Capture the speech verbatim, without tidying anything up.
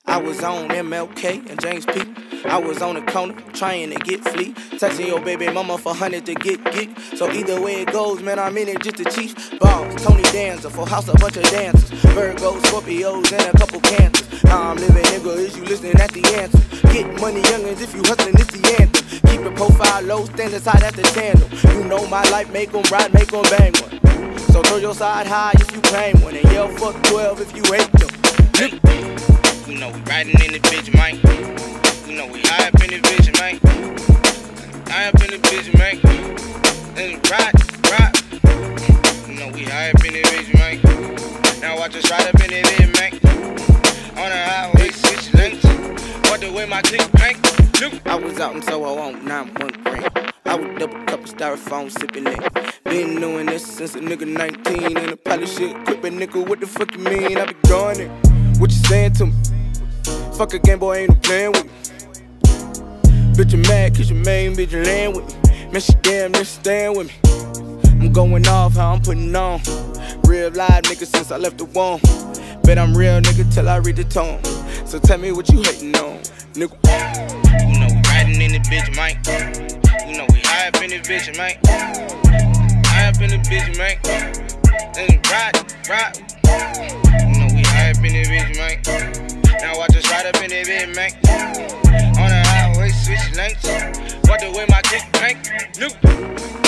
I was on M L K and James P. I was on the corner trying to get fleet. Texting your baby mama for hundred to get geek. So either way it goes, man, I'm in it just the chief. Ball, Tony Danza, full house, a bunch of dancers. Virgos, Scorpios, and a couple cancers. Now I'm living, nigga, is you listening at the answer? Get money, youngins, if you hustling, it's the anthem. Keep the profile low, standards high, that's the tandem. You know my life, make them ride, make them bang one. So throw your side high if you claim one. And yell fuck twelve if you hate them. Hey, you know we riding in the bitch, man. You know we high up in the bitch, man. High up in the bitch, man. And ride, ride. You know we high up in the bitch, man. Now watch us ride up in the bitch, man. On the highway, switch lanes. What the way my click, man. I was out and so I want nine one green. I would double cup of styrofoam sipping it. Been doing this since a nigga nineteen. And a pile shit, quit a nigga, what the fuck you mean? I be doing it. What you saying to me? Fuck a game boy, ain't no playing with me. Bitch, you mad cause your main bitch laying with me. Man, she damn near staying with me. I'm going off how I'm putting on. Real live nigga since I left the womb. Bet I'm real nigga till I read the tone. So tell me what you hating on, nigga. You know we riding in the bitch, man. You know we high up in the bitch, man. High up in the bitch, man. And ride, ride. You know we high up in the bitch, man. Now watch us ride up in the bitch, man. On the highway, switch lanes. What the way my click, man. New.